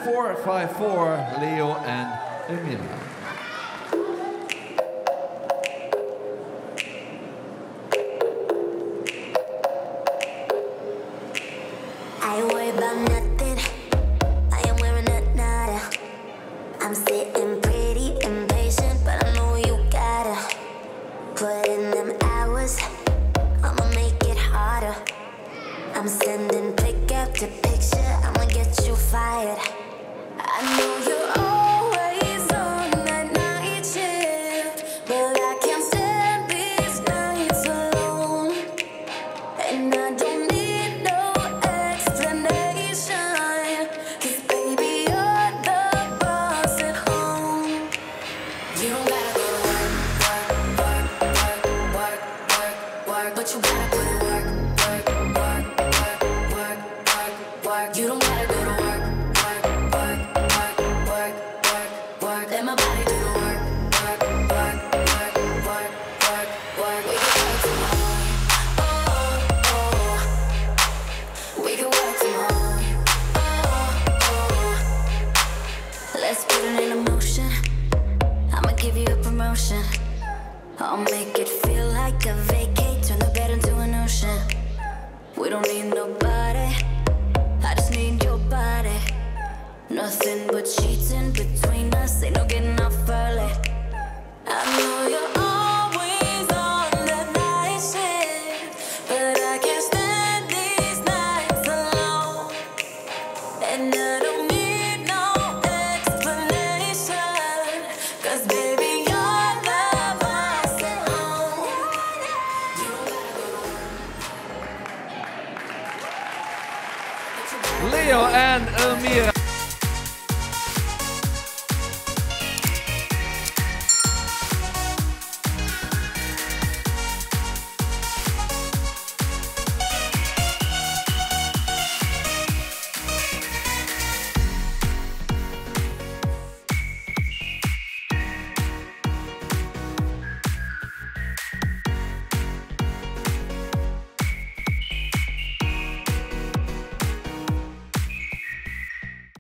4-5-4, Léo and Ilmira. I ain't worried about nothing. I am wearing a nada. I'm sitting pretty impatient, but I know you gotta put in them hours. I'ma make it harder. I'm sending pick after picture. I'ma get you fired. I know you're always on that night shift, but I can't stand these nights alone. And I don't need no explanation, 'cause baby you're the boss at home. You don't gotta go to work, work, work, work, work, work, work, but you gotta put in work, work, work, work, work, work, work. You don't gotta go to work, work, work, work, work, work, work. Let my body do the work, work, work, work, work, work, work. We can work tomorrow. Oh, oh. We can work tomorrow. Oh, oh. Let's put it in motion. I'ma give you a promotion. I'll make it feel like a vacate. Turn the bed into an ocean. We don't need nobody. I just need your body. Nothing but sheets in between us. Ain't no getting